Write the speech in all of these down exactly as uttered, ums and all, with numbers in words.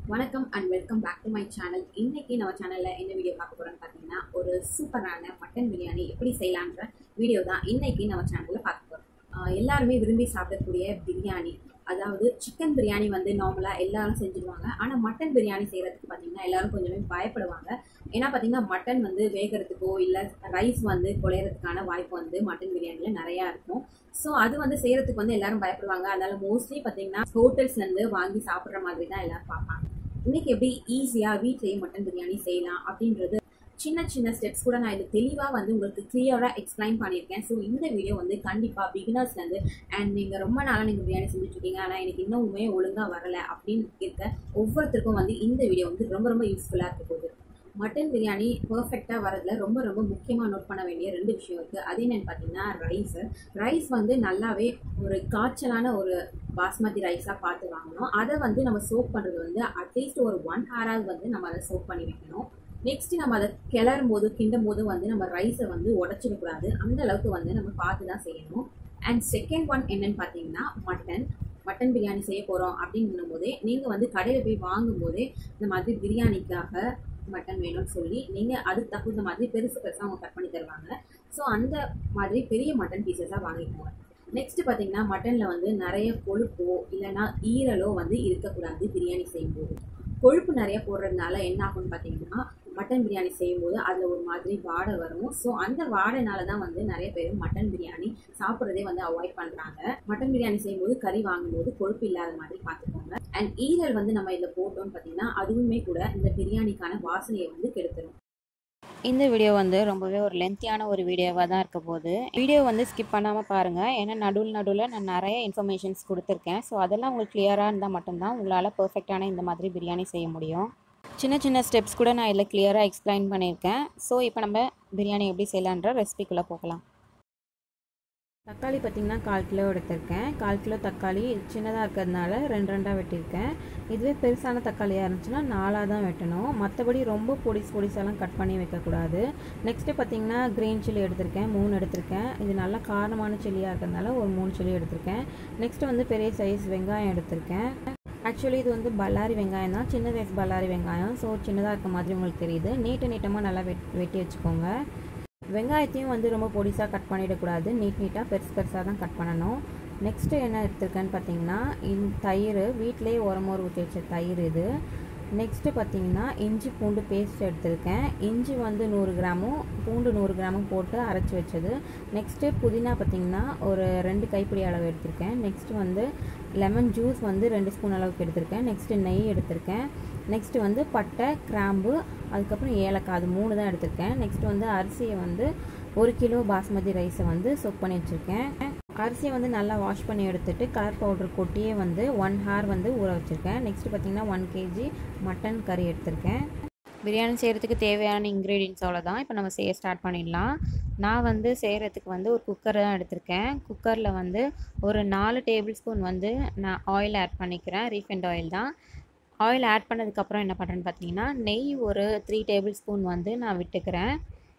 வணக்கம் and welcome back to my channel. இன்னைக்கு நம்ம சேனல்ல என்ன வீடியோ பார்க்க போறோம்னு பார்த்தீங்கன்னா, ஒரு சூப்பரான மட்டன் பிரியாணி எப்படி செய்யலான்ற வீடியோ தான் இன்னைக்கு நம்ம சேனல்ல பார்க்க போறோம். ஆஹ் எல்லாருமே விரும்பி சாப்பிடக்கூடிய பிரியாணி, அதாவது சிக்கன் பிரியாணி வந்து நார்மலா எல்லாரும் செஞ்சுருவாங்க. ஆனா மட்டன் பிரியாணி செய்யறதுக்கு பார்த்தீங்கன்னா எல்லாரும் கொஞ்சமே பயப்படுவாங்க. ஏன்னா பார்த்தீங்கன்னா மட்டன் வந்து வேகிறதுக்கோ இல்லை ரைஸ் வந்து குழையறதுக்கான வாய்ப்பு வந்து மட்டன் பிரியாணியில் நிறையா இருக்கும். ஸோ அது வந்து செய்யறதுக்கு வந்து எல்லாரும் பயப்படுவாங்க. அதனால மோஸ்ட்லி பார்த்தீங்கன்னா ஹோட்டல்ஸ்ல இருந்து வாங்கி சாப்பிட்ற மாதிரி தான் எல்லாரும் பார்ப்பாங்க. இன்னைக்கு எப்படி ஈஸியாக வீட்லேயே மட்டன் பிரியாணி செய்யலாம் அப்படின்றது சின்ன சின்ன ஸ்டெப்ஸ் கூட நான் இது தெளிவாக வந்து உங்களுக்கு கிளியராக எக்ஸ்பிளைன் பண்ணியிருக்கேன். ஸோ இந்த வீடியோ வந்து கண்டிப்பாக பிகினர்ஸ்லேருந்து அண்ட் நீங்கள் ரொம்ப நாளாக நீங்கள் பிரியாணி செஞ்சுட்ருக்கீங்க ஆனால் எனக்கு இன்னுமே ஒழுங்காக வரலை அப்படின்னு இருக்க ஒவ்வொருத்தருக்கும் வந்து இந்த வீடியோ வந்து ரொம்ப ரொம்ப யூஸ்ஃபுல்லாக இருக்க போகுது. மட்டன் பிரியாணி பர்ஃபெக்டாக வரதுல ரொம்ப ரொம்ப முக்கியமாக நோட் பண்ண வேண்டிய ரெண்டு விஷயம் இருக்குது. அது என்னென்னு பார்த்தீங்கன்னா ரைஸு. ரைஸ் வந்து நல்லாவே ஒரு காய்ச்சலான ஒரு பாஸ்மதி ரைஸாக பார்த்து வாங்கணும். அதை வந்து நம்ம சோப் பண்ணுறது வந்து அட்லீஸ்ட் ஒரு ஒன் ஹவராவது வந்து நம்ம அதை சோப் பண்ணி வைக்கணும். நெக்ஸ்ட் நம்ம அதை கிளறும் போது கிண்டும் போது வந்து நம்ம ரைஸை வந்து உடச்சிடக்கூடாது. அந்த அளவுக்கு வந்து நம்ம பார்த்து தான் செய்யணும். அண்ட் செகண்ட் ஒன் என்னன்னு பார்த்தீங்கன்னா மட்டன் மட்டன் பிரியாணி செய்ய போகிறோம் அப்படின்னும் போதே நீங்கள் வந்து கடையில் போய் வாங்கும் போதே இந்த மாதிரி பிரியாணிக்காக மட்டன் வேணும்னு சொல்லி நீங்கள் அதுக்கு தகுந்த மாதிரி பெருசு பெருசாக அவங்க கட் பண்ணி தருவாங்க. ஸோ அந்த மாதிரி பெரிய மட்டன் பீசஸாக வாங்கிக்குவோம். நெக்ஸ்ட் பார்த்தீங்கன்னா மட்டனில் வந்து நிறைய கொழுப்போ இல்லைன்னா ஈரலோ வந்து இருக்கக்கூடாது. பிரியாணி செய்யும்போது கொழுப்பு நிறைய போடுறதுனால என்ன ஆகும்னு பார்த்தீங்கன்னா மட்டன் பிரியாணி செய்யும்போது அதில் ஒரு மாதிரி வாடை வரும். ஸோ அந்த வாடைனால தான் வந்து நிறைய பேர் மட்டன் பிரியாணி சாப்பிட்றதே வந்து அவாய்ட் பண்ணுறாங்க. மட்டன் பிரியாணி செய்யும்போது கறி வாங்கும்போது கொழுப்பு இல்லாத மாதிரி பார்த்துக்கோங்க. அண்ட் ஈரல் வந்து நம்ம இதில் போட்டோம்னு பார்த்தீங்கன்னா அதுவுமே கூட இந்த பிரியாணிக்கான வாசனையை வந்து கெடுத்துரும். இந்த வீடியோ வந்து ரொம்பவே ஒரு லென்த்தியான ஒரு வீடியோவாக தான் இருக்க போகுது. வீடியோ வந்து ஸ்கிப் பண்ணாமல் பாருங்கள். ஏன்னா நடுவில் நடுவில் நான் நிறைய இன்ஃபர்மேஷன்ஸ் கொடுத்துருக்கேன். ஸோ அதெல்லாம் உங்களுக்கு கிளியராக இருந்தால் மட்டும்தான் உங்களால் பர்ஃபெக்டான இந்த மாதிரி பிரியாணி செய்ய முடியும். சின்ன சின்ன ஸ்டெப்ஸ் கூட நான் இதில் கிளியராக எக்ஸ்பிளைன் பண்ணியிருக்கேன். ஸோ இப்போ நம்ம பிரியாணி எப்படி செய்யலான்ற ரெசிபிக்குள்ளே போகலாம். தக்காளி பார்த்திங்கன்னா கால் கிலோ எடுத்திருக்கேன். கால் கிலோ தக்காளி சின்னதாக இருக்கிறதுனால ரெண்டு ரெண்டாக வெட்டியிருக்கேன். இதுவே பெருசான தக்காளியாக இருந்துச்சுன்னா நாலாக தான் வெட்டணும். மற்றபடி ரொம்ப பொடிஸ் பொடிசாலாம் கட் பண்ணி வைக்கக்கூடாது. நெக்ஸ்ட்டு பார்த்திங்கன்னா க்ரீன் சில்லி எடுத்திருக்கேன், மூணு எடுத்திருக்கேன். இது நல்லா காரமான சில்லியாக இருக்கிறதுனால ஒரு மூணு சில்லி எடுத்திருக்கேன். நெக்ஸ்ட்டு வந்து பெரிய சைஸ் வெங்காயம் எடுத்திருக்கேன். ஆக்சுவலி இது வந்து பல்லாரி வெங்காயம் தான், சின்ன சைஸ் பல்லாரி வெங்காயம். ஸோ சின்னதாக இருக்க மாதிரி உங்களுக்கு தெரியுது. நீட்ட நீட்டமாக நல்லா வெட் வெட்டி வச்சுக்கோங்க. வெங்காயத்தையும் வந்து ரொம்ப பொடிசாக கட் பண்ணிடக்கூடாது. நீட் நீட்டாக பெருசு பெருசாக தான் கட் பண்ணணும். நெக்ஸ்ட்டு என்ன எடுத்திருக்கேன்னு பார்த்தீங்கன்னா இந்த தயிர், வீட்டிலேயே உரமோர் ஊற்றி வச்ச தயிர் இது. நெக்ஸ்ட்டு பார்த்தீங்கன்னா இஞ்சி பூண்டு பேஸ்ட் எடுத்திருக்கேன். இஞ்சி வந்து நூறு கிராமும் பூண்டு நூறு கிராமும் போட்டு அரைச்சி வச்சது. நெக்ஸ்ட்டு புதினா பார்த்திங்கன்னா ஒரு ரெண்டு கைப்பிடி அளவு எடுத்திருக்கேன். நெக்ஸ்ட்டு வந்து லெமன் ஜூஸ் வந்து ரெண்டு ஸ்பூன் அளவுக்கு எடுத்திருக்கேன். நெக்ஸ்ட்டு நெய் எடுத்திருக்கேன். நெக்ஸ்ட்டு வந்து பட்டை, கிராம்பு, அதுக்கப்புறம் ஏலக்காய், அது மூணு தான் எடுத்திருக்கேன். நெக்ஸ்ட்டு வந்து அரிசியை வந்து ஒரு கிலோ பாஸ்மதி ரைஸை வந்து சொக் பண்ணி வச்சுருக்கேன். அரிசியை வந்து நல்லா வாஷ் பண்ணி எடுத்துகிட்டு கலர் பவுடர் கொட்டியே வந்து ஒன் ஹார் வந்து ஊற வச்சுருக்கேன். நெக்ஸ்ட்டு பார்த்திங்கன்னா ஒன் கேஜி மட்டன் கறி எடுத்திருக்கேன். பிரியாணி செய்கிறதுக்கு தேவையான இன்க்ரீடியன்ஸ் அவ்வளோதான். இப்போ நம்ம செய்ய ஸ்டார்ட் பண்ணிடலாம். நான் வந்து செய்கிறதுக்கு வந்து ஒரு குக்கர் தான் எடுத்திருக்கேன். குக்கரில் வந்து ஒரு நாலு டேபிள் ஸ்பூன் வந்து நான் ஆயில் ஆட் பண்ணிக்கிறேன். ரீஃபைண்ட் ஆயில் தான். ஆயில் ஆட் பண்ணதுக்கப்புறம் என்ன பண்ணுறேன்னு பார்த்தீங்கன்னா நெய் ஒரு த்ரீ டேபிள் ஸ்பூன் வந்து நான் விட்டுக்கிறேன்.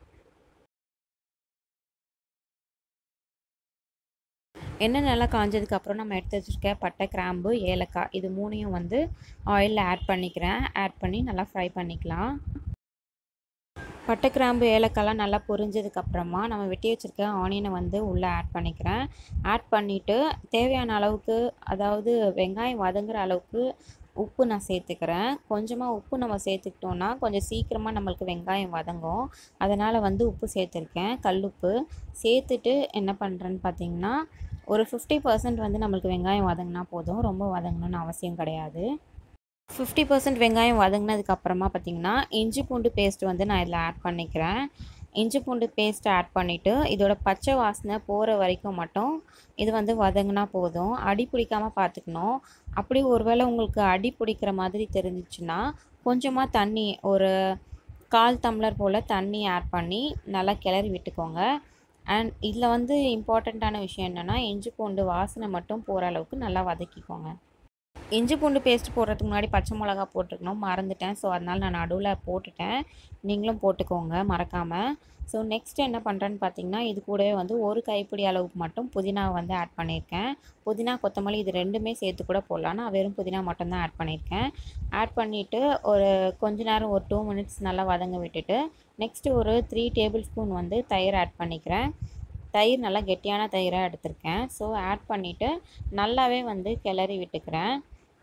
எண்ணெய் நல்லா காஞ்சதுக்கப்புறம் நம்ம எடுத்து வச்சுருக்க பட்டை, கிராம்பு, ஏலக்காய் இது மூணையும் வந்து ஆயிலில் ஆட் பண்ணிக்கிறேன். ஆட் பண்ணி நல்லா ஃப்ரை பண்ணிக்கலாம். பட்டை, கிராம்பு, ஏலக்காய்லாம் நல்லா பொரிஞ்சதுக்கப்புறமா நம்ம வெட்டி வச்சுருக்க ஆனியனை வந்து உள்ளே ஆட் பண்ணிக்கிறேன். ஆட் பண்ணிவிட்டு தேவையான அளவுக்கு, அதாவது வெங்காயம் வதங்குற அளவுக்கு உப்பு நான் சேர்த்துக்கிறேன். கொஞ்சமாக உப்பு நம்ம சேர்த்துக்கிட்டோன்னா கொஞ்சம் சீக்கிரமாக நம்மளுக்கு வெங்காயம் வதங்கும். அதனால் வந்து உப்பு சேர்த்துருக்கேன், கல்லுப்பு சேர்த்துட்டு என்ன பண்ணுறேன்னு பார்த்தீங்கன்னா ஒரு ஃபிஃப்டி பர்சன்ட் வந்து நம்மளுக்கு வெங்காயம் வதங்கினா போதும், ரொம்ப வதங்கணும்னு அவசியம் கிடையாது. ஃபிஃப்டி பர்சன்ட் வெங்காயம் வதங்கினதுக்கப்புறமா பார்த்திங்கன்னா இஞ்சி பூண்டு பேஸ்ட் வந்து நான் இதில் ஆட் பண்ணிக்கிறேன். இஞ்சி பூண்டு பேஸ்ட் ஆட் பண்ணிவிட்டு இதோட பச்சை வாசனை போகிற வரைக்கும் மட்டும் இது வந்து வதங்கினா போதும். அடி பிடிக்காமல் பார்த்துக்கணும். அப்படி ஒருவேளை உங்களுக்கு அடி பிடிக்கிற மாதிரி தெரிஞ்சிச்சுன்னா கொஞ்சமாக தண்ணி, ஒரு கால் டம்ளர் போல் தண்ணி ஆட் பண்ணி நல்லா கிளறி விட்டுக்கோங்க. அண்ட் இதில் வந்து இம்பார்ட்டண்ட்டான விஷயம் என்னென்னா இஞ்சி பூண்டு வாசனை மட்டும் போகிற அளவுக்கு நல்லா வதக்கிக்கோங்க. இஞ்சி பூண்டு பேஸ்ட் போடுறதுக்கு முன்னாடி பச்சை மிளகா போட்டிருக்கணும், மறந்துட்டேன். ஸோ அதனால் நான் நடுவில் போட்டுட்டேன். நீங்களும் போட்டுக்கோங்க மறக்காமல். ஸோ நெக்ஸ்ட் என்ன பண்ணுறேன்னு பார்த்தீங்கன்னா, இது கூடவே வந்து ஒரு கைப்பிடி அளவுக்கு மட்டும் புதினா வந்து ஆட் பண்ணியிருக்கேன். புதினா கொத்தமல்லி இது ரெண்டுமே சேர்த்து கூட போடலாம். நான் வெறும் புதினா மட்டும்தான் ஆட் பண்ணியிருக்கேன். ஆட் பண்ணிவிட்டு ஒரு கொஞ்ச நேரம் ஒரு டூ மினிட்ஸ் நல்லா வதங்க விட்டுட்டு நெக்ஸ்ட்டு ஒரு த்ரீ டேபிள் ஸ்பூன் வந்து தயிர் ஆட் பண்ணிக்கிறேன். தயிர் நல்லா கெட்டியான தயிராக எடுத்திருக்கேன். ஸோ ஆட் பண்ணிவிட்டு நல்லாவே வந்து கிளறி விட்டுக்கிறேன்.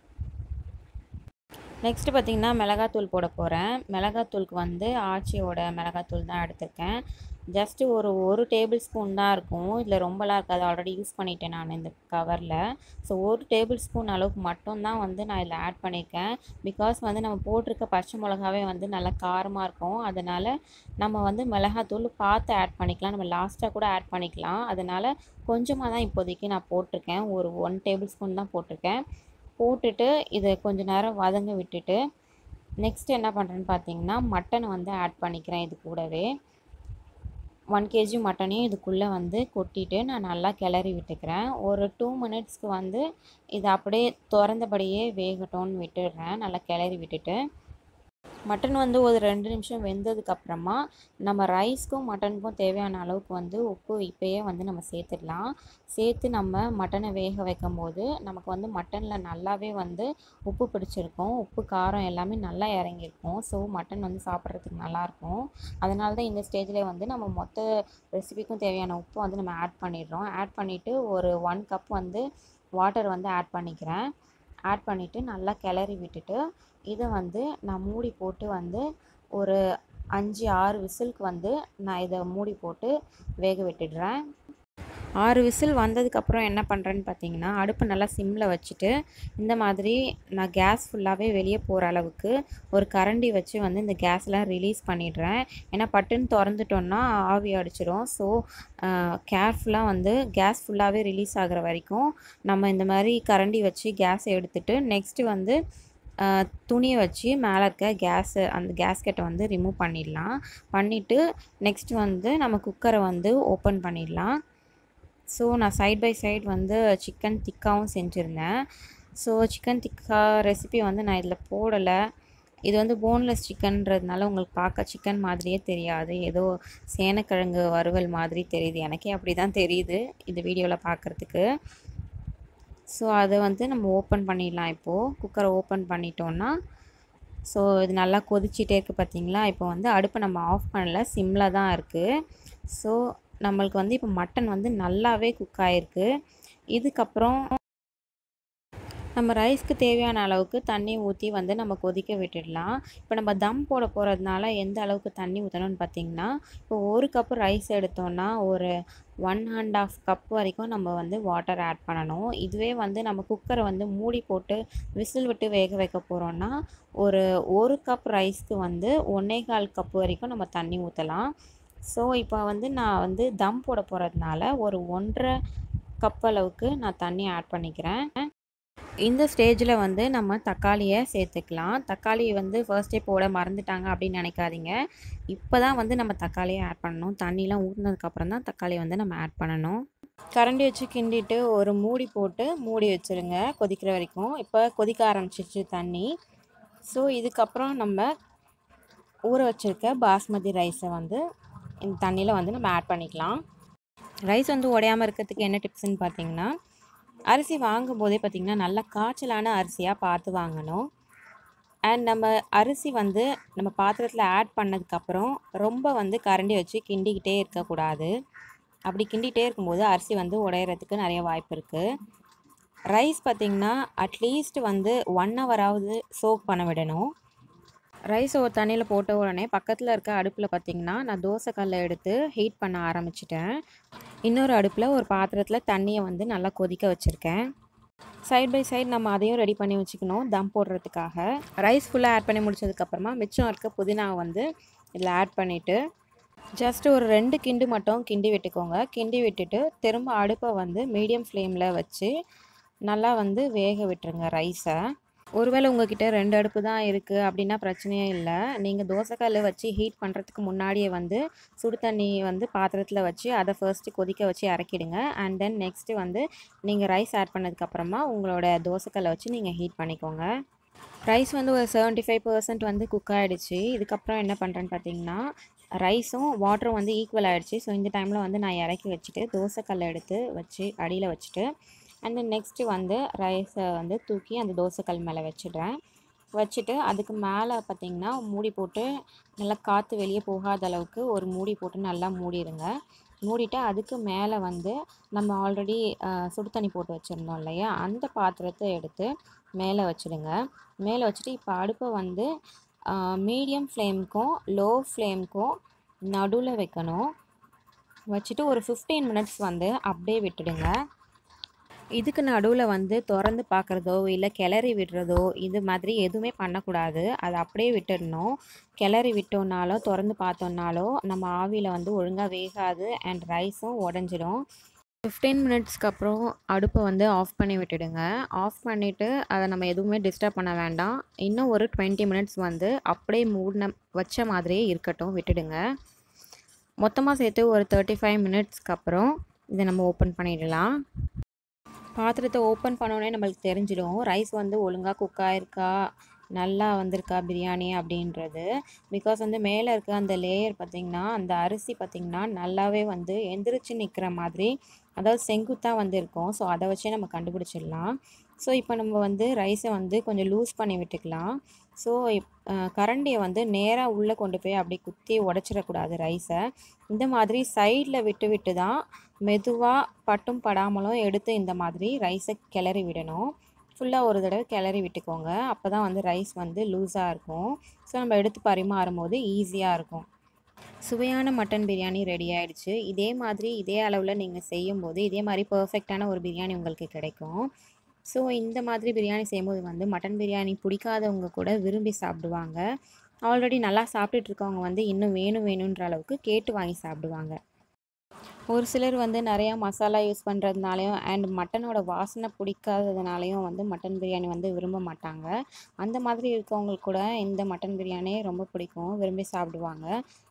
நெக்ஸ்ட்டு பார்த்திங்கன்னா மிளகாத்தூள் போட போகிறேன். மிளகாத்தூளுக்கு வந்து ஆச்சியோட மிளகாத்தூள் தான் எடுத்திருக்கேன். ஜஸ்ட்டு ஒரு ஒரு டேபிள் ஸ்பூன் தான் இருக்கும். இதில் ரொம்பலாம் இருக்காது, ஆல்ரெடி யூஸ் பண்ணிட்டேன் நான் இந்த கவரில். ஸோ ஒரு டேபிள் ஸ்பூன் அளவுக்கு மட்டும்தான் வந்து நான் இதில் ஆட் பண்ணியிருக்கேன். பிகாஸ் வந்து நம்ம போட்டிருக்க பச்சை மிளகாவே வந்து நல்லா காரமாக இருக்கும். அதனால் நம்ம வந்து மிளகாத்தூள் பார்த்து ஆட் பண்ணிக்கலாம். நம்ம லாஸ்ட்டாக கூட ஆட் பண்ணிக்கலாம். அதனால் கொஞ்சமாக தான் இப்போதைக்கு நான் போட்டிருக்கேன். ஒரு ஒன் டேபிள் ஸ்பூன் தான் போட்டிருக்கேன். போட்டுட்டு இதை கொஞ்சம் நேரம் வதங்க விட்டுட்டு நெக்ஸ்ட் என்ன பண்ணுறேன்னு பார்த்தீங்கன்னா மட்டன் வந்து ஆட் பண்ணிக்கிறேன். இது கூடவே ஒன் கேஜி மட்டனையும் இதுக்குள்ளே வந்து கொட்டிட்டு நான் நல்லா கிளறி விட்டுக்கிறேன். ஒரு டூ மினிட்ஸ்க்கு வந்து இதை அப்படியே திறந்தபடியே வேகட்டும்னு விட்டுடுறேன். நல்லா கிளறி விட்டுட்டு மட்டன் வந்து ஒரு ரெண்டு நிமிஷம் வெந்ததுக்கப்புறமா நம்ம ரைஸ்க்கும் மட்டனுக்கும் தேவையான அளவுக்கு வந்து உப்பு இப்போயே வந்து நம்ம சேர்த்துடலாம். சேர்த்து நம்ம மட்டனை வேக வைக்கும் போது நமக்கு வந்து மட்டனில் நல்லாவே வந்து உப்பு பிடிச்சிருக்கும். உப்பு காரம் எல்லாமே நல்லா இறங்கியிருக்கும். ஸோ மட்டன் வந்து சாப்பிட்றதுக்கு நல்லாயிருக்கும். அதனால தான் இந்த ஸ்டேஜில் வந்து நம்ம மொத்த ரெசிபிக்கும் தேவையான உப்பு வந்து நம்ம ஆட் பண்ணிடுறோம். ஆட் பண்ணிவிட்டு ஒரு ஒன் கப் வந்து வாட்டர் வந்து ஆட் பண்ணிக்கிறேன். ஆட் பண்ணிவிட்டு நல்லா கிளறி விட்டுட்டு இதை வந்து நான் மூடி போட்டு வந்து ஒரு அஞ்சு ஆறு விசிலுக்கு வந்து நான் இதை மூடி போட்டு வேக விட்டுடுறேன். ஆறு விசில் வந்ததுக்கப்புறம் என்ன பண்ணுறேன்னு பார்த்தீங்கன்னா அடுப்பு நல்லா சிம்மில் வச்சுட்டு இந்த மாதிரி நான் கேஸ் ஃபுல்லாகவே வெளியே போகிற அளவுக்கு ஒரு கரண்டி வச்சு வந்து இந்த கேஸ்லாம் ரிலீஸ் பண்ணிடுறேன். ஏன்னா பட்டுன்னு திறந்துட்டோன்னா ஆவி அடிச்சிடும். ஸோ கேர்ஃபுல்லாக வந்து கேஸ் ஃபுல்லாகவே ரிலீஸ் ஆகிற வரைக்கும் நம்ம இந்த மாதிரி கரண்டி வச்சு கேஸை எடுத்துகிட்டு நெக்ஸ்ட்டு வந்து துணியை வச்சு மேலே இருக்க கேஸு அந்த கேஸ்கெட்டை வந்து ரிமூவ் பண்ணிடலாம். பண்ணிவிட்டு நெக்ஸ்ட் வந்து நம்ம குக்கரை வந்து ஓப்பன் பண்ணிடலாம். ஸோ நான் சைட் பை சைட் வந்து சிக்கன் திக்காவும் செஞ்சுருந்தேன். ஸோ சிக்கன் திக்கா ரெசிபி வந்து நான் இதில் போடலை. இது வந்து போன்லெஸ் சிக்கன்றதுனால உங்களுக்கு பார்க்க சிக்கன் மாதிரியே தெரியாது. ஏதோ சேனக்கிழங்கு வறுவல் மாதிரி தெரியுது. எனக்கே அப்படி தான் தெரியுது இந்த வீடியோவில் பார்க்குறதுக்கு. ஸோ அதை வந்து நம்ம ஓப்பன் பண்ணிடலாம். இப்போது குக்கரை ஓப்பன் பண்ணிட்டோன்னா ஸோ இது நல்லா கொதிச்சிட்டே இருக்குது பார்த்தீங்களா. இப்போ வந்து அடுப்பை நம்ம ஆஃப் பண்ணல, சிம்மில் தான் இருக்குது. ஸோ நம்மளுக்கு வந்து இப்போ மட்டன் வந்து நல்லாவே குக் ஆகிருக்கு. இதுக்கப்புறம் நம்ம ரைஸ்க்கு தேவையான அளவுக்கு தண்ணி ஊற்றி வந்து நம்ம கொதிக்க விட்டுடலாம். இப்போ நம்ம தம் போட போகிறதுனால எந்த அளவுக்கு தண்ணி ஊற்றணும்னு பார்த்திங்கன்னா இப்போ ஒரு கப்பு ரைஸ் எடுத்தோன்னா ஒரு ஒன் அண்ட் ஆஃப் கப் வரைக்கும் நம்ம வந்து வாட்டர் ஆட் பண்ணணும். இதுவே வந்து நம்ம குக்கரை வந்து மூடி போட்டு விசில் விட்டு வேக வைக்க போகிறோன்னா ஒரு ஒரு கப் ரைஸ்க்கு வந்து ஒன்றே கால் கப் வரைக்கும் நம்ம தண்ணி ஊற்றலாம். ஸோ இப்போ வந்து நான் வந்து தம் போட போகிறதுனால ஒரு ஒன்றரை கப் அளவுக்கு நான் தண்ணி ஆட் பண்ணிக்கிறேன். இந்த ஸ்டேஜில் வந்து நம்ம தக்காளியை சேர்த்துக்கலாம். தக்காளி வந்து ஃபர்ஸ்டே போட மறந்துட்டாங்க அப்படின்னு நினைக்காதீங்க. இப்போ தான் வந்து நம்ம தக்காளியை ஆட் பண்ணணும். தண்ணிலாம் ஊற்றினதுக்கப்புறம் தான் தக்காளியை வந்து நம்ம ஆட் பண்ணணும். கரண்டி வச்சு கிண்டிட்டு ஒரு மூடி போட்டு மூடி வச்சுருங்க கொதிக்கிற வரைக்கும். இப்போ கொதிக்க ஆரம்பிச்சிருச்சு தண்ணி. ஸோ இதுக்கப்புறம் நம்ம ஊற வச்சுருக்க பாஸ்மதி ரைஸை வந்து இந்த தண்ணியில் வந்து நம்ம ஆட் பண்ணிக்கலாம். ரைஸ் வந்து உடையாமல் இருக்கிறதுக்கு என்ன டிப்ஸ்ன்னு பார்த்தீங்கன்னா அரிசி வாங்கும் போதே பார்த்திங்கன்னா நல்லா காய்ச்சலான அரிசியாக பார்த்து வாங்கணும். அண்ட் நம்ம அரிசி வந்து நம்ம பாத்திரத்தில் ஆட் பண்ணதுக்கப்புறம் ரொம்ப வந்து கரண்டி வச்சு கிண்டிக்கிட்டே இருக்கக்கூடாது. அப்படி கிண்டிகிட்டே இருக்கும்போது அரிசி வந்து உடையிறதுக்கு நிறைய வாய்ப்பு இருக்குது. ரைஸ் பார்த்திங்கன்னா அட்லீஸ்ட் வந்து ஒன் ஹவராவது சோக் பண்ண விடணும். ரைஸ் ஒரு தண்ணியில் போட்ட உடனே பக்கத்தில் இருக்க அடுப்பில் பார்த்திங்கன்னா நான் தோசை கல்லை எடுத்து ஹீட் பண்ண ஆரம்பிச்சிட்டேன். இன்னொரு அடுப்பில் ஒரு பாத்திரத்தில் தண்ணியை வந்து நல்லா கொதிக்க வச்சுருக்கேன். சைட் பை சைட் நம்ம அதையும் ரெடி பண்ணி வச்சுக்கணும் தம் போடுறதுக்காக. ரைஸ் ஃபுல்லாக ஆட் பண்ணி முடிச்சதுக்கப்புறமா மிச்சம் இருக்க புதினாவை வந்து இதில் ஆட் பண்ணிவிட்டு ஜஸ்ட்டு ஒரு ரெண்டு கிண்டு மட்டும் கிண்டி விட்டுக்கோங்க. கிண்டி விட்டுட்டு திரும்ப அடுப்பை வந்து மீடியம் ஃப்ளேமில் வச்சு நல்லா வந்து வேக விட்டுருங்க ரைஸை. ஒருவேளை உங்ககிட்ட ரெண்டு அடுப்பு தான் இருக்குது அப்படின்னா பிரச்சனையே இல்லை. நீங்கள் தோசைக்கல் வச்சு ஹீட் பண்ணுறதுக்கு முன்னாடியே வந்து சுடு தண்ணி வந்து பாத்திரத்தில் வச்சு அதை ஃபர்ஸ்ட்டு கொதிக்க வச்சு இறக்கிடுங்க. அண்ட் தென் நெக்ஸ்ட்டு வந்து நீங்கள் ரைஸ் ஆட் பண்ணதுக்கப்புறமா உங்களோட தோசைக்கல்லை வச்சு நீங்கள் ஹீட் பண்ணிக்கோங்க. ரைஸ் வந்து ஒரு செவன்ட்டி ஃபைவ் பர்சன்ட் வந்து குக் ஆகிடுச்சு. இதுக்கப்புறம் என்ன பண்ணுறேன்னு பார்த்தீங்கன்னா, ரைஸும் வாட்டரும் வந்து ஈக்குவல் ஆகிடுச்சு. ஸோ இந்த டைமில் வந்து நான் இறக்கி வச்சுட்டு தோசைக்கல்லை எடுத்து வச்சு அடியில் வச்சுட்டு அண்ட் தென் நெக்ஸ்ட்டு வந்து ரைஸை வந்து தூக்கி அந்த தோசைக்கல் மேலே வச்சிடுறேன். வச்சுட்டு அதுக்கு மேலே பார்த்திங்கன்னா மூடி போட்டு நல்லா காற்று வெளியே போகாத அளவுக்கு ஒரு மூடி போட்டு நல்லா மூடிடுங்க. மூடிட்டு அதுக்கு மேலே வந்து நம்ம ஆல்ரெடி சுடு தண்ணி போட்டு வச்சுருந்தோம் இல்லையா, அந்த பாத்திரத்தை எடுத்து மேலே வச்சுடுங்க. மேலே வச்சுட்டு இப்போ அடுப்பை வந்து மீடியம் ஃப்ளேமுக்கும் லோ ஃப்ளேமுக்கும் நடுவில் வைக்கணும். வச்சுட்டு ஒரு ஃபிஃப்டீன் மினிட்ஸ் வந்து அப்படியே விட்டுடுங்க. இதுக்கு நடுவில் வந்து திறந்து பார்க்குறதோ இல்லை கிளறி விடுறதோ இது மாதிரி எதுவுமே பண்ணக்கூடாது. அதை அப்படியே விட்டுடணும். கிளறி விட்டோம்னாலோ திறந்து பார்த்தோம்னாலோ நம்ம ஆவியில் வந்து ஒழுங்காக வேகாது அண்ட் ரைஸும் உடஞ்சிடும். ஃபிஃப்டீன் மினிட்ஸ்க்கு அப்புறம் அடுப்பை வந்து ஆஃப் பண்ணி விட்டுடுங்க. ஆஃப் பண்ணிவிட்டு அதை நம்ம எதுவுமே டிஸ்டர்ப் பண்ண வேண்டாம். இன்னும் ஒரு டுவெண்ட்டி மினிட்ஸ் வந்து அப்படியே மூடின வச்ச மாதிரியே இருக்கட்டும், விட்டுடுங்க. மொத்தமாக சேர்த்து ஒரு தேர்ட்டி ஃபைவ் மினிட்ஸ்க்கு அப்புறம் இதை நம்ம ஓப்பன் பண்ணிடலாம். பாத்திரத்தை ஓப்பன் பண்ணோன்னே நம்மளுக்கு தெரிஞ்சிடும் ரைஸ் வந்து ஒழுங்காக குக் ஆகிருக்கா, நல்லா வந்திருக்கா பிரியாணி அப்படின்றது. பிகாஸ் வந்து மேலே இருக்க அந்த லேயர் பார்த்திங்கன்னா, அந்த அரிசி பார்த்திங்கன்னா நல்லாவே வந்து எந்திரிச்சு நிற்கிற மாதிரி, அதாவது செங்குத்தாக வந்து இருக்கும். ஸோ அதை வச்சே நம்ம கண்டுபிடிச்சிடலாம். ஸோ இப்போ நம்ம வந்து ரைஸை வந்து கொஞ்சம் லூஸ் பண்ணி விட்டுக்கலாம். ஸோ இப் கரண்டியை வந்து நேராக உள்ளே கொண்டு போய் அப்படி குத்தி உடச்சிடக்கூடாது ரைஸை. இந்த மாதிரி சைடில் விட்டு விட்டு தான் மெதுவாக பட்டும் படாமலும் எடுத்து இந்த மாதிரி ரைஸை கிளறி விடணும். ஃபுல்லாக ஒரு தடவை கிளறி விட்டுக்கோங்க. அப்போ தான் வந்து ரைஸ் வந்து லூஸாக இருக்கும். ஸோ நம்ம எடுத்து பரிமாறும் போது ஈஸியாக இருக்கும். சுவையான மட்டன் பிரியாணி ரெடி ஆகிடுச்சு. இதே மாதிரி இதே அளவில் நீங்கள் செய்யும்போது இதே மாதிரி பர்ஃபெக்டான ஒரு பிரியாணி உங்களுக்கு கிடைக்கும். ஸோ இந்த மாதிரி பிரியாணி செய்யும்போது வந்து மட்டன் பிரியாணி பிடிக்காதவங்க கூட விரும்பி சாப்பிடுவாங்க. ஆல்ரெடி நல்லா சாப்பிட்டுட்டு இருக்கவங்க வந்து இன்னும் வேணும் வேணுன்ற அளவுக்கு கேட்டு வாங்கி சாப்பிடுவாங்க. ஒரு சிலர் வந்து நிறையா மசாலா யூஸ் பண்ணுறதுனாலையும் அண்ட் மட்டனோட வாசனை பிடிக்காததுனாலையும் வந்து மட்டன் பிரியாணி வந்து விரும்ப மாட்டாங்க. அந்த மாதிரி இருக்கவங்களுக்கு கூட இந்த மட்டன் பிரியாணி ரொம்ப பிடிக்கும், விரும்பி சாப்பிடுவாங்க.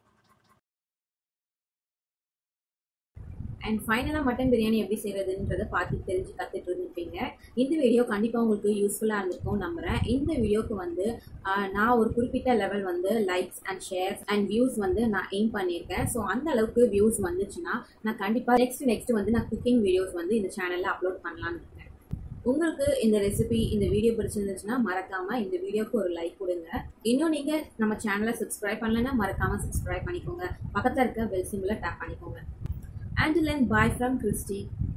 அண்ட் ஃபைனலாக மட்டன் பிரியாணி எப்படி செய்கிறதுன்றதை பார்த்து தெரிஞ்சு கற்றுட்டு இருந்துருப்பீங்க. இந்த வீடியோ கண்டிப்பாக உங்களுக்கு யூஸ்ஃபுல்லாக இருந்திருக்கும் நம்புகிறேன். இந்த வீடியோக்கு வந்து நான் ஒரு குறிப்பிட்ட லெவல் வந்து likes and shares and views வந்து நான் எய்ம் பண்ணியிருக்கேன். ஸோ அந்த அளவுக்கு வியூஸ் வந்துச்சுன்னா நான் கண்டிப்பாக நெக்ஸ்ட் நெக்ஸ்ட் வந்து நான் குக்கிங் வீடியோஸ் வந்து இந்த சேனலில் அப்லோட் பண்ணலான்னு இருக்கேன். உங்களுக்கு இந்த ரெசிபி இந்த வீடியோ பிடிச்சிருந்துச்சுன்னா மறக்காமல் இந்த வீடியோக்கு ஒரு லைக் கொடுங்க. இன்னும் நீங்கள் நம்ம சேனலை சப்ஸ்கிரைப் பண்ணலைன்னா மறக்காமல் சப்ஸ்கிரைப் பண்ணிக்கோங்க. பக்கத்தில் இருக்க பெல் சிம்பிளை டேப் பண்ணிக்கோங்க. Until then, bye from Christy.